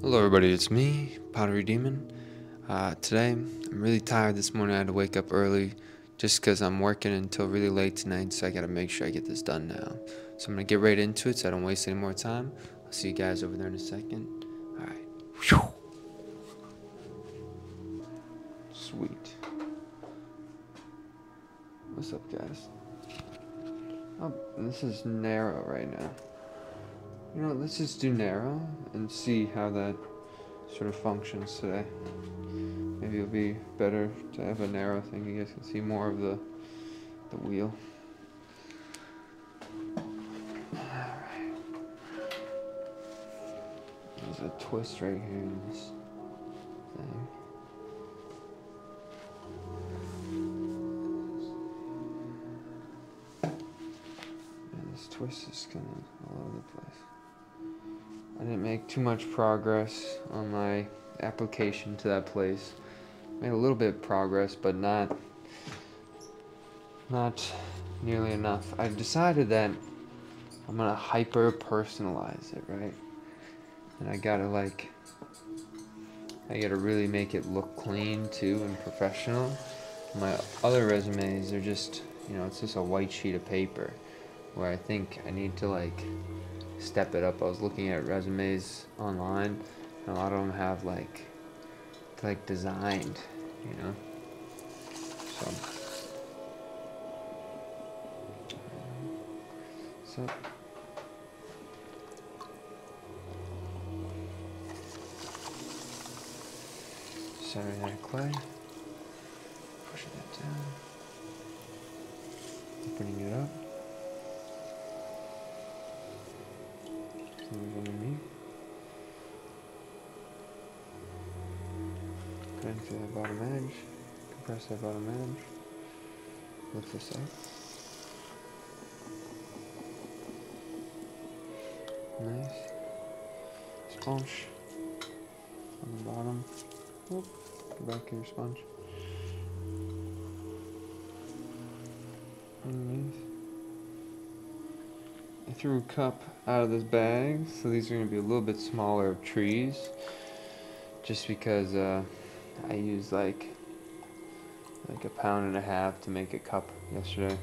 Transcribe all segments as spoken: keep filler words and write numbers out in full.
Hello everybody, it's me, Pottery Demon. Uh, today, I'm really tired this morning. I had to wake up early just because I'm working until really late tonight, so I gotta make sure I get this done now. So I'm gonna get right into it so I don't waste any more time. I'll see you guys over there in a second. Alright. Sweet. What's up, guys? Oh, this is narrow right now. You know what, let's just do narrow and see how that sort of functions today. Maybe it'll be better to have a narrow thing. You guys can see more of the the wheel. Alright. There's a twist right here in this thing. And this twist is kind of all over the place. I didn't make too much progress on my application to that place. Made a little bit of progress, but not not nearly enough. I decided that I'm gonna hyper personalize it, right? And I gotta like I gotta really make it look clean too and professional. My other resumes are just, you know, it's just a white sheet of paper, where I think I need to like step it up. I was looking at resumes online, and a lot of them have like like designed, you know. So, so Saturday Night Clay. Pushing that down. Opening it up. Move underneath. Going to that bottom edge. Compress that bottom edge. Lift this up. Nice. Sponge on the bottom. Whoop. Go back to your sponge. Underneath. I threw a cup out of this bag, so these are going to be a little bit smaller trees, just because uh, I used like like a pound and a half to make a cup yesterday.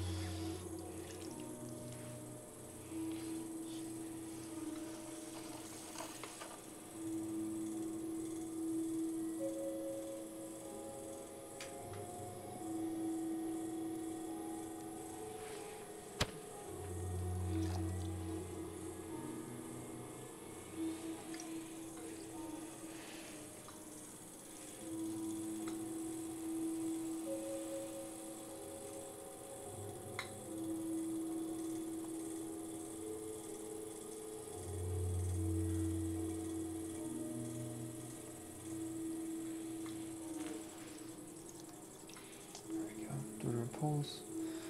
Doing our pulls.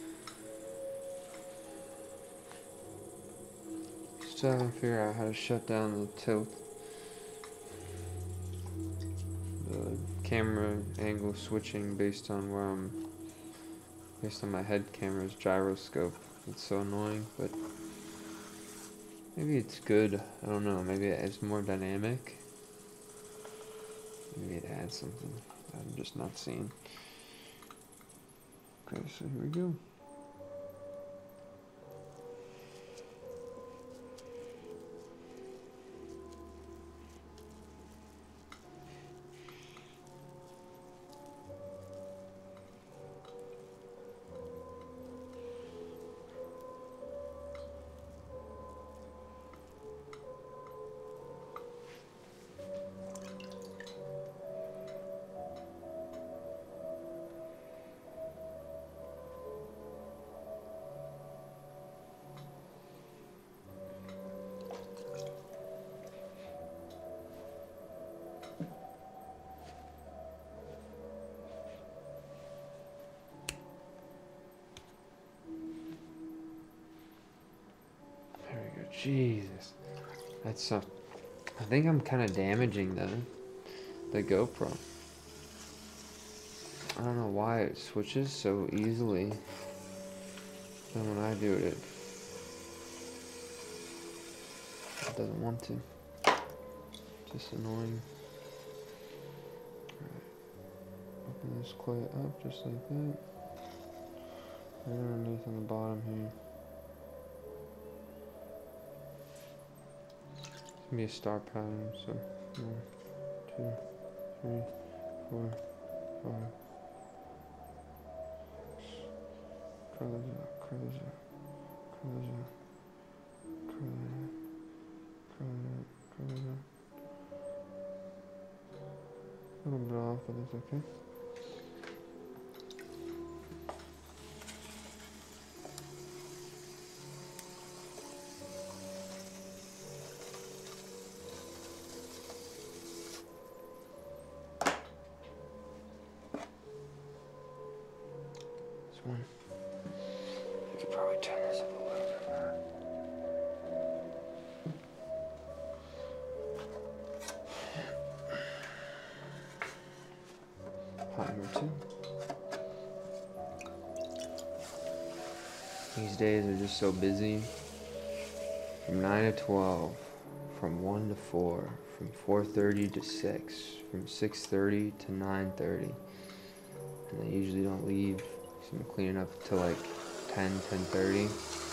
Still haven't figured out how to shut down the tilt. The camera angle switching based on where I'm, based on my head camera's gyroscope. It's so annoying, but maybe it's good. I don't know. Maybe it's more dynamic. Maybe it adds something I'm just not seeing. Okay, so here we go. Jesus, that's so. I think I'm kind of damaging the the GoPro. I don't know why it switches so easily. Then when I do it, it doesn't want to. Just annoying. Alright. Open this clay up just like that. Right underneath on the bottom here. It's gonna be a star pattern, so one, two, three, four, five. Curl those out, curl those out, curl those out, curl that out, curl that out, curl that out. A little bit off, but that's okay. This one. I could probably turn this up a little bit more. Timer two. These days are just so busy. From nine to twelve, from one to four, from four thirty to six, from six thirty to nine thirty. And I usually don't leave, so I'm cleaning up till like ten, ten thirty.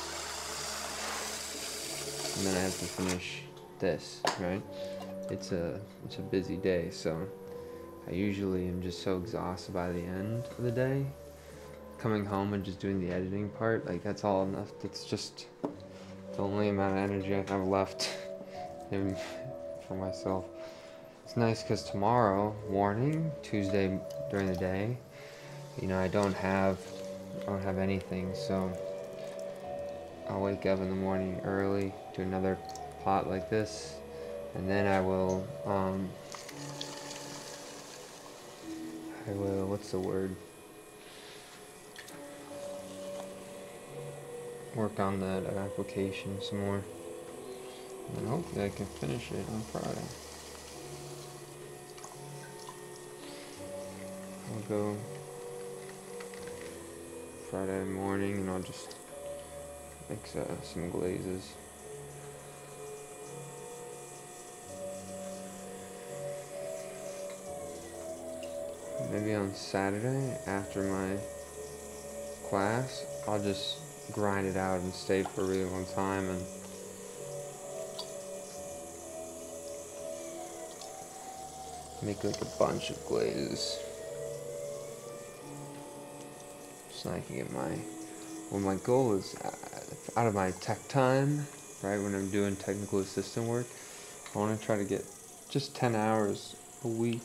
And then I have to finish this, right? It's a, it's a busy day, so I usually am just so exhausted by the end of the day. Coming home and just doing the editing part, like that's all enough. That's just the only amount of energy I have left in, for myself. It's nice because tomorrow morning, Tuesday during the day, you know, I don't have, I don't have anything, so I'll wake up in the morning early, do another pot like this, and then I will, um, I will, what's the word? Work on that application some more. And hopefully I can finish it on Friday. I'll go Friday morning and I'll just mix uh, some glazes. Maybe on Saturday after my class, I'll just grind it out and stay for a really long time and make like a bunch of glazes so I can get my, well, my goal is uh, out of my tech time, right, when I'm doing technical assistant work, I want to try to get just ten hours a week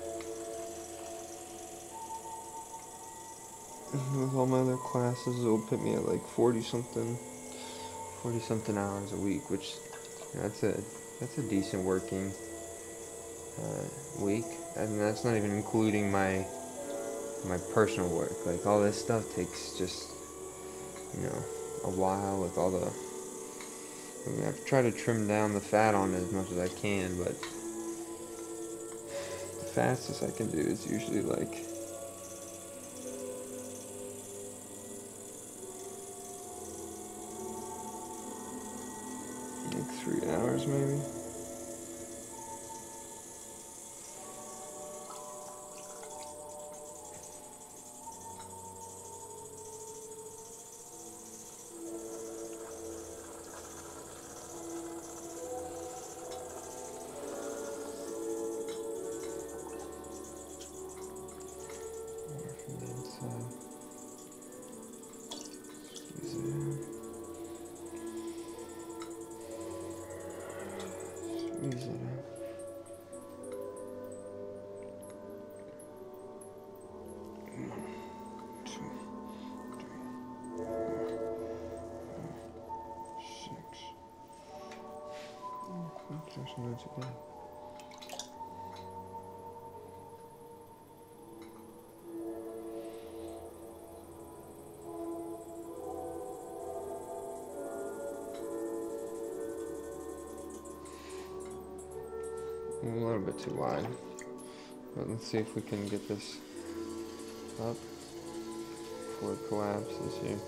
with all my other classes. It'll put me at like forty something forty something hours a week, which, you know, that's a that's a decent working uh, week, and that's not even including my my personal work. Like all this stuff takes just, you know, a while with all the, I mean, I've tried to trim down the fat on it as much as I can, but the fastest I can do is usually like like three hours maybe. Not too bad. A little bit too wide, but let's see if we can get this up before it collapses here.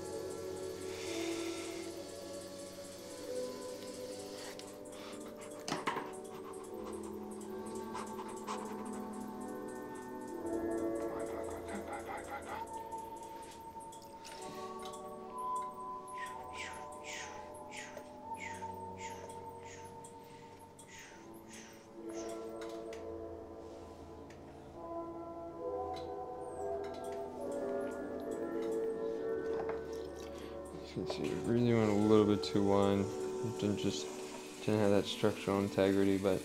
Let's see, really went a little bit too wide. Didn't just didn't have that structural integrity, but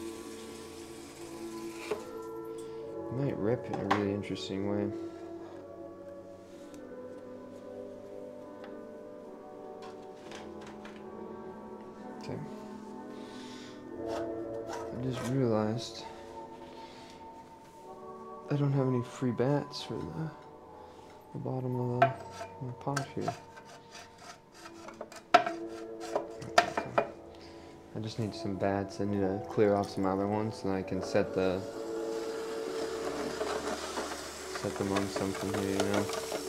it might rip in a really interesting way. Okay. I just realized I don't have any free bats for the, the bottom of the, the pot here. I just need some bats. I need to clear off some other ones so that I can set the set them on something here, you know.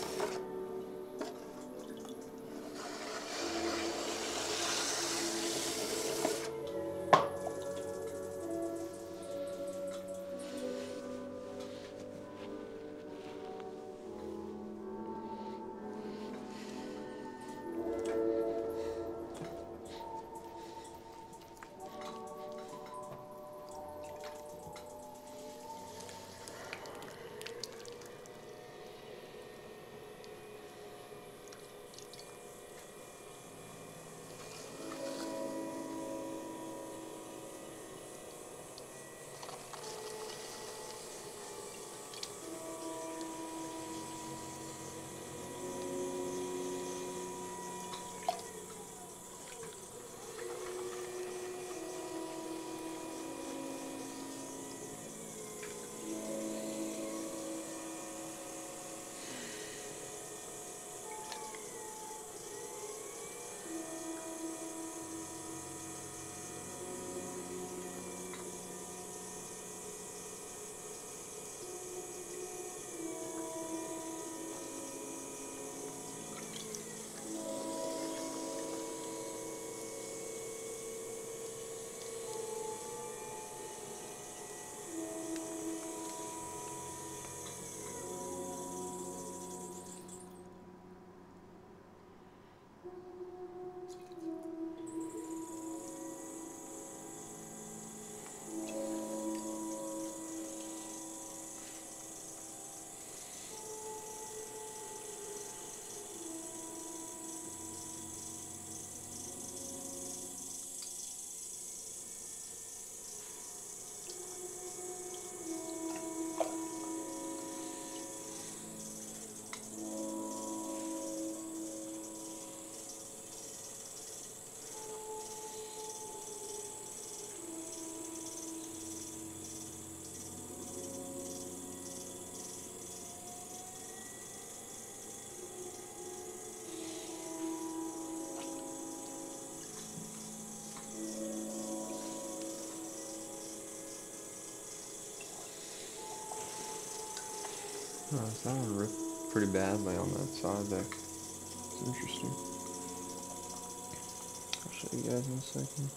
Oh, so that one ripped pretty badly on that side there. It's interesting. I'll show you guys in a second.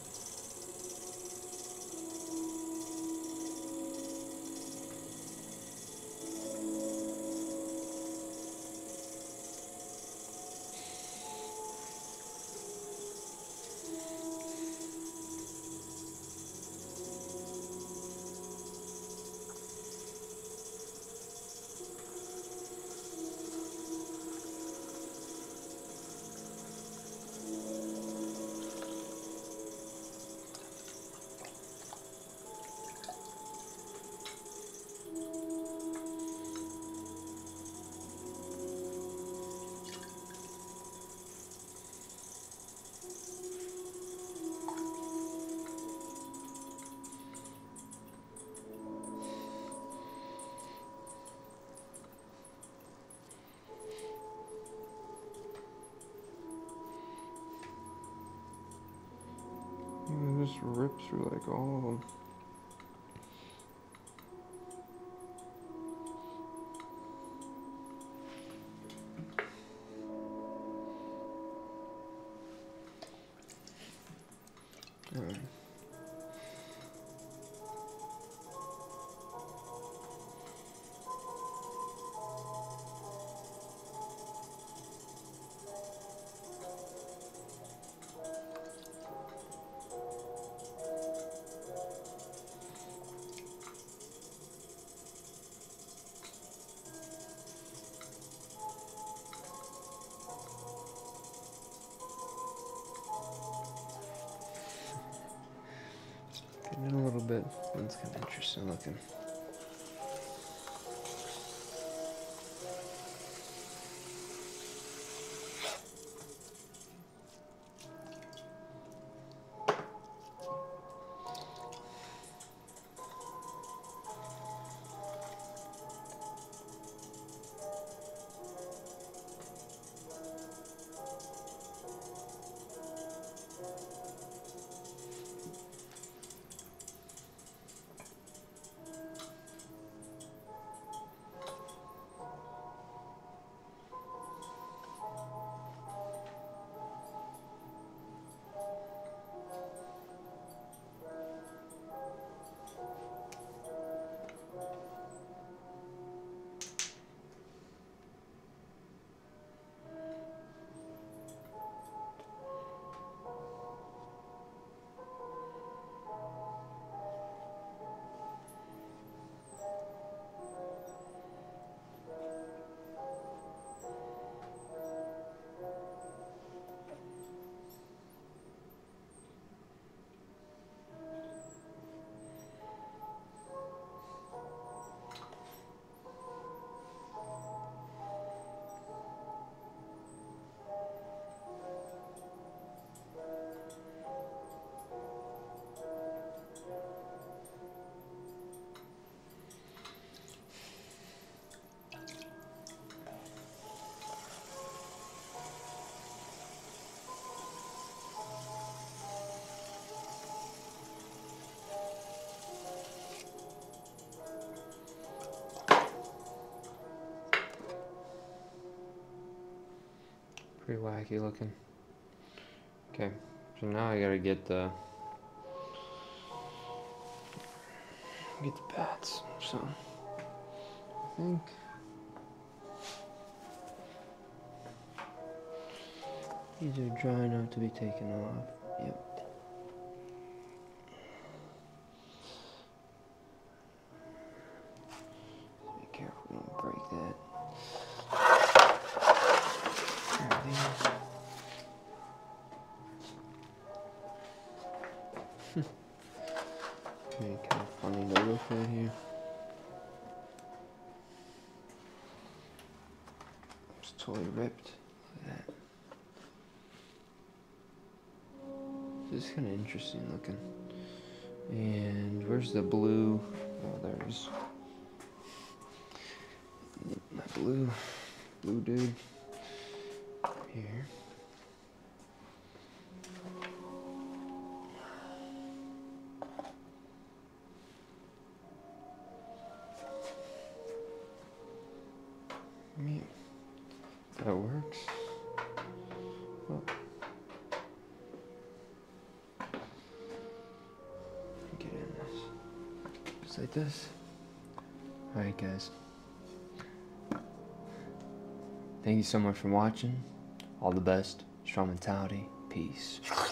It just ripped through like all of them. Alright. That's kind of interesting looking. Pretty wacky looking. Okay, so now I gotta get the get the bats. So I think these are dry enough to be taken off. Yep. Be careful, don't break that. Okay, kind of funny logo right here. It's totally ripped. Look at that. This is kind of interesting looking. And where's the blue? Oh, there's my blue, blue dude here. Yeah, that works. Well, get in this. Just like this. Alright, guys. Thank you so much for watching. All the best. Strong mentality. Peace.